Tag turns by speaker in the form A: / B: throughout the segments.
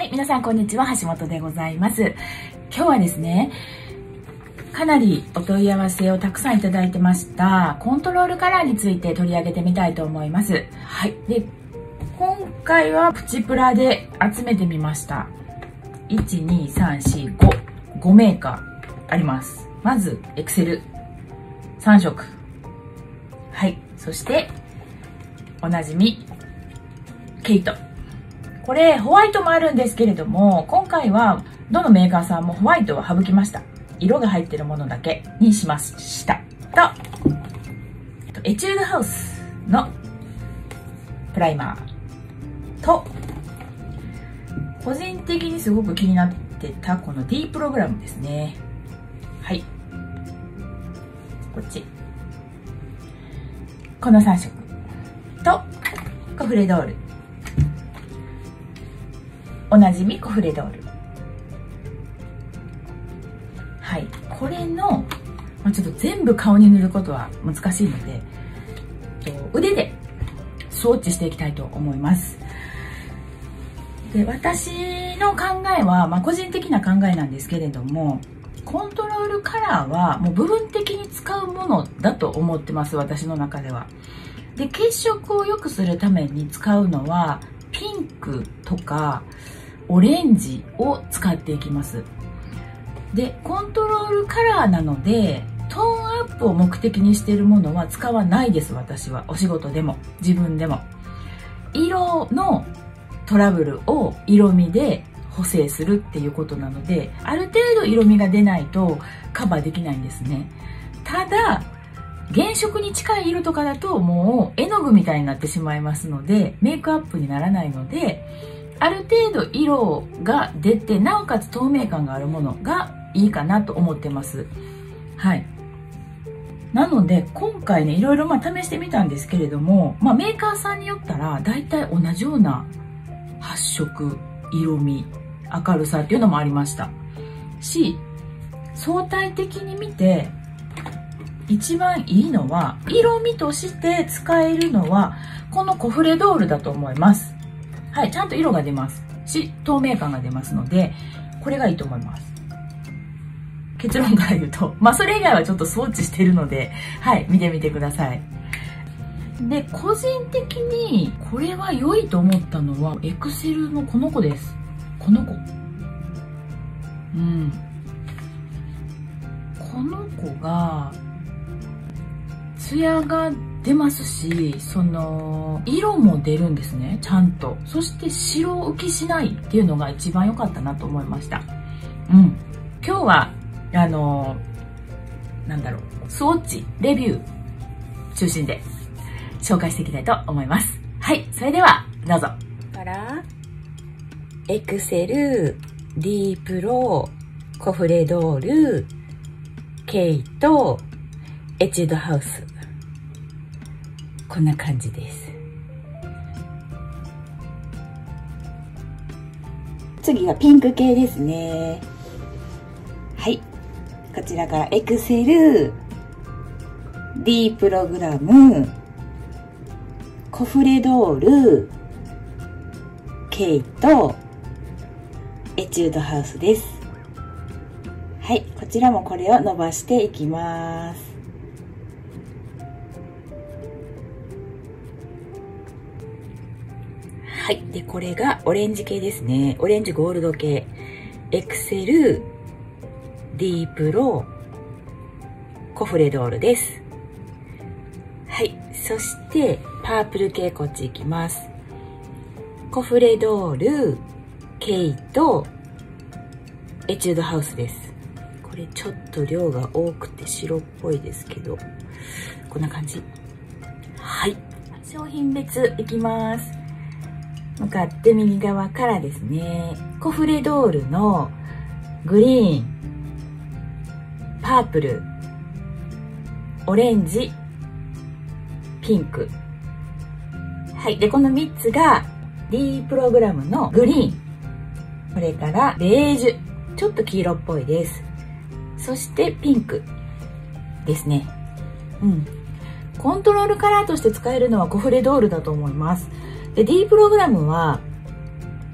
A: はい、皆さんこんにちは、橋本でございます。今日はですね、かなりお問い合わせをたくさんいただいてましたコントロールカラーについて取り上げてみたいと思います。はい、で今回はプチプラで集めてみました。12345メーカーあります。まずエクセル3色、はい、そしておなじみケイト。これホワイトもあるんですけれども、今回はどのメーカーさんもホワイトは省きました。色が入ってるものだけにしましたと、エチュードハウスのプライマーと、個人的にすごく気になってたこの D プログラムですね。はい、こっちこの3色とコフレドール、おなじみコフレドール。はい、これの、ちょっと全部顔に塗ることは難しいので、腕でスウォッチしていきたいと思います。で、私の考えは、個人的な考えなんですけれども、コントロールカラーはもう部分的に使うものだと思ってます、私の中では。で、血色を良くするために使うのはピンクとかオレンジを使っていきます。で、コントロールカラーなのでトーンアップを目的にしているものは使わないです。私はお仕事でも自分でも色のトラブルを色味で補正するっていうことなので、ある程度色味が出ないとカバーできないんですね。ただ原色に近い色とかだともう絵の具みたいになってしまいますので、メイクアップにならないので、ある程度色が出てなおかつ透明感があるものがいいかなと思ってます。はい、なので今回ね、いろいろ試してみたんですけれども、メーカーさんによったらだいたい同じような発色、色味、明るさっていうのもありましたし、相対的に見て一番いいのは、色味として使えるのはこのコフレドールだと思います。はい、ちゃんと色が出ますし透明感が出ますので、これがいいと思います。結論から言うと、それ以外はちょっとスウォッチしてるので、はい、見てみてください。で、個人的にこれは良いと思ったのはエクセルのこの子です。この子、この子がツヤが出ますし、色も出るんですね、ちゃんと。そして白浮きしないっていうのが一番良かったなと思いました。今日はスウォッチレビュー中心で紹介していきたいと思います。はい、それではどうぞ。エクセル、D プロ、コフレドール、ケイト、エチュードハウス、こんな感じです。次がピンク系ですね。はい、こちらからエクセル、D プログラム、コフレドール、ケイト、エチュードハウスです。はい、こちらもこれを伸ばしていきます。はい、でこれがオレンジ系ですね。オレンジゴールド系、エクセル、D プロ、コフレドールです。はい、そしてパープル系、こっち行きます。コフレドール、ケイト、エチュードハウスです。これちょっと量が多くて白っぽいですけど、こんな感じ。はい、商品別いきます。向かって右側からですね、コフレドールのグリーン、パープル、オレンジ、ピンク。はい、でこの3つが D プログラムのグリーン、これからベージュ、ちょっと黄色っぽいです。そしてピンクですね。コントロールカラーとして使えるのはコフレドールだと思います。で D プログラムは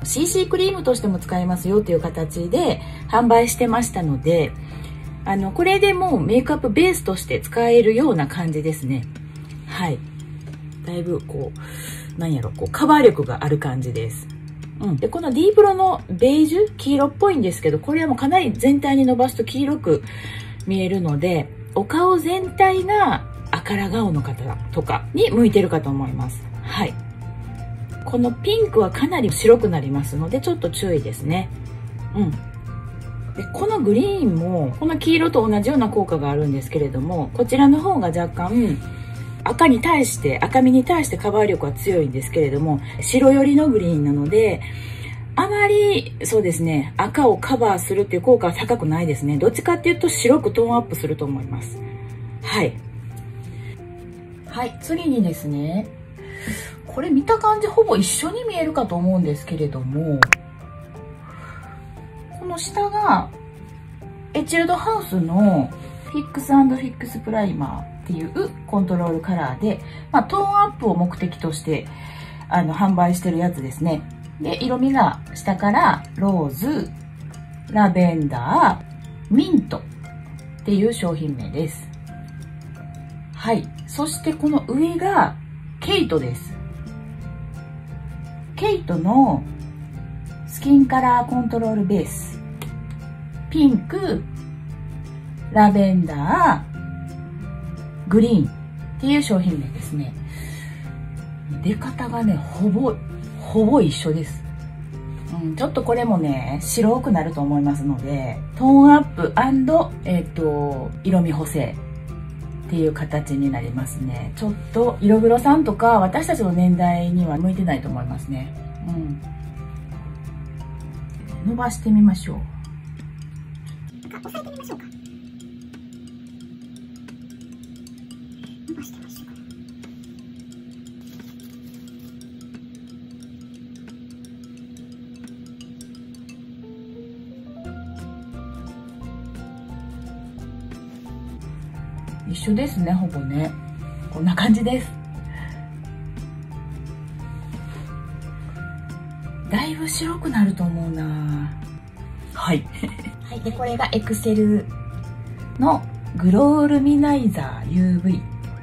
A: CC クリームとしても使えますよっていう形で販売してましたので、これでもうメイクアップベースとして使えるような感じですね。はい。だいぶこう、なんやろ、こうカバー力がある感じです。で、この D プロのベージュ、黄色っぽいんですけど、これはもうかなり全体に伸ばすと黄色く見えるので、お顔全体が赤ら顔の方とかに向いてるかと思います。はい。このピンクはかなり白くなりますので、ちょっと注意ですね。で、このグリーンも、この黄色と同じような効果があるんですけれども、こちらの方が若干、赤みに対してカバー力は強いんですけれども、白寄りのグリーンなので、あまり、そうですね、赤をカバーするっていう効果は高くないですね。どっちかっていうと白くトーンアップすると思います。はい。はい、次にですね、これ見た感じほぼ一緒に見えるかと思うんですけれども、この下が、エチルドハウスのフィックス&フィックスプライマーっていうコントロールカラーで、トーンアップを目的として販売してるやつですね。で、色味が下からローズ、ラベンダー、ミントっていう商品名です。はい。そしてこの上がケイトです。ケイトのスキンカラーコントロールベース。ピンク、ラベンダー、グリーンっていう商品名ですね。出方がね、ほぼ一緒です。ちょっとこれもね、白くなると思いますので、トーンアップ&色味補正っていう形になりますね。ちょっと色黒さんとか私たちの年代には向いてないと思いますね。伸ばしてみましょう。押さえてみましょうか。伸ばしてみましょうか。一緒ですね、ほぼね。こんな感じです。だいぶ白くなると思うな。はい。はい、で、これがエクセルのグロールミナイザー UV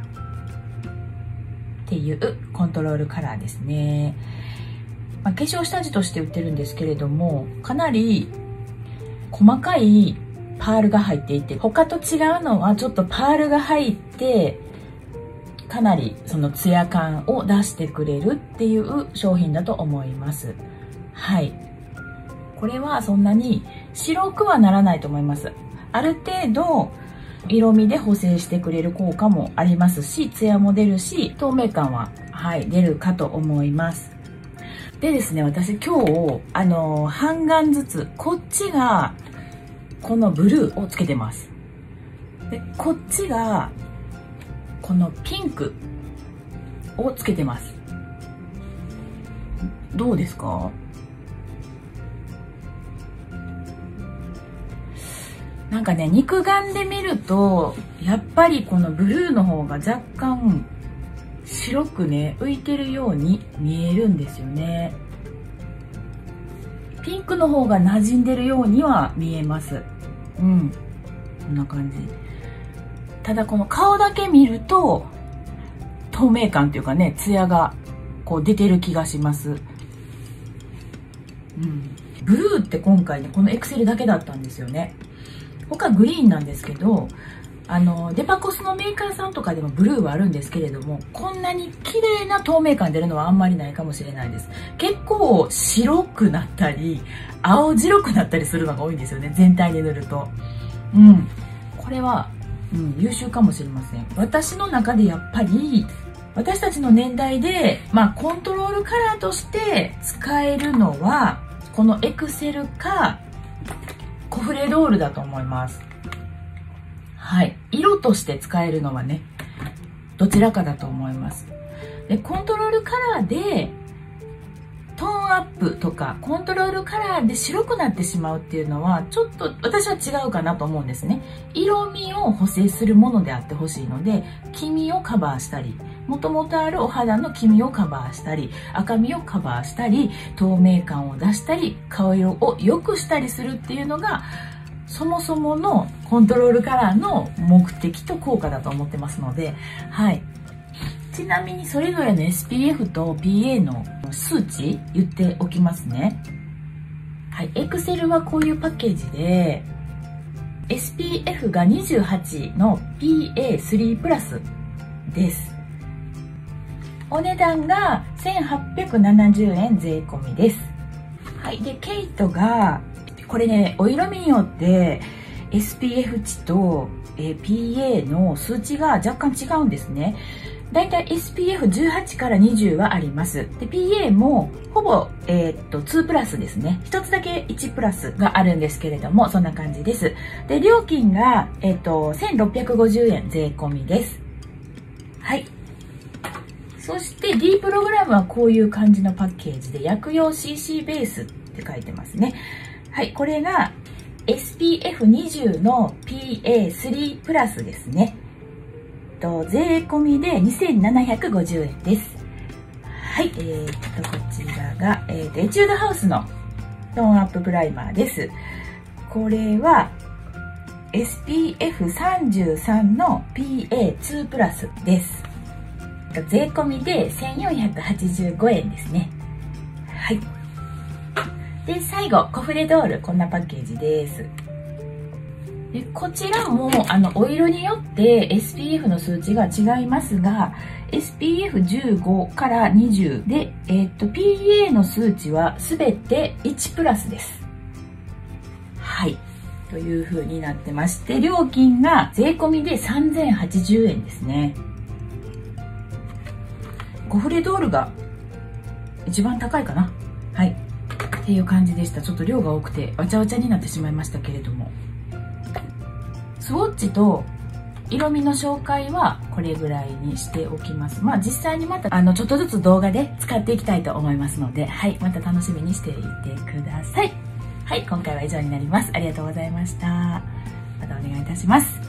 A: っていうコントロールカラーですね。化粧下地として売ってるんですけれども、かなり細かいパールが入っていて、他と違うのはちょっとパールが入って、かなりそのツヤ感を出してくれるっていう商品だと思います。はい。これはそんなに白くはならないと思います。ある程度色味で補正してくれる効果もありますし、ツヤも出るし、透明感は、出るかと思います。でですね、私今日、半眼ずつ、こっちが、このブルーをつけてます。で、こっちが、このピンクをつけてます。どうですか？なんかね、肉眼で見ると、やっぱりこのブルーの方が若干白くね、浮いてるように見えるんですよね。ピンクの方が馴染んでるようには見えます。こんな感じ。ただこの顔だけ見ると、透明感っていうかね、ツヤがこう出てる気がします。ブルーって今回ね、このエクセルだけだったんですよね。他グリーンなんですけど、デパコスのメーカーさんとかでもブルーはあるんですけれども、こんなに綺麗な透明感出るのはあんまりないかもしれないです。結構白くなったり、青白くなったりするのが多いんですよね、全体で塗ると。これは、優秀かもしれません。私の中でやっぱり、私たちの年代で、コントロールカラーとして使えるのは、このエクセルか、コフレドールだと思います。はい。色として使えるのはね、どちらかだと思います。で、コントロールカラーで、トーンアップとか、コントロールカラーで白くなってしまうっていうのは、ちょっと私は違うかなと思うんですね。色味を補正するものであってほしいので、黄身をカバーしたり、 もともとあるお肌の黄身をカバーしたり、赤みをカバーしたり、透明感を出したり、顔色を良くしたりするっていうのが、そもそものコントロールカラーの目的と効果だと思ってますので、はい。ちなみにそれぞれの SPF と PA の数値言っておきますね。はい。エクセルはこういうパッケージで、SPF が28の PA3 プラスです。お値段が1870円税込みです。はい。で、ケイトが、これね、お色味によって SPF 値と、PA の数値が若干違うんですね。だいたい SPF18 から20はあります。で、PA もほぼ、2プラスですね。一つだけ1プラスがあるんですけれども、そんな感じです。で、料金が、1650円税込みです。はい。そして D プログラムはこういう感じのパッケージで、薬用 CC ベースって書いてますね。はい。これが SPF20 の PA3 プラスですね。税込みで2750円です。はい。こちらが、エチュードハウスのトーンアッププライマーです。これは SPF33 の PA2 プラスです。税込みで1485円ですね。はい。で、最後、コフレドール。こんなパッケージです。でこちらもお色によって SPF の数値が違いますが SPF15 から20で、PA の数値は全て1プラスです。はいという風になってまして、料金が税込みで3080円ですね。コフレドールが一番高いかな。はいっていう感じでした。ちょっと量が多くてわちゃわちゃになってしまいましたけれども、スウォッチと色味の紹介はこれぐらいにしておきます。まあ実際にまたちょっとずつ動画で使っていきたいと思いますので、はい、また楽しみにしていてください。はい、今回は以上になります。ありがとうございました。またお願いいたします。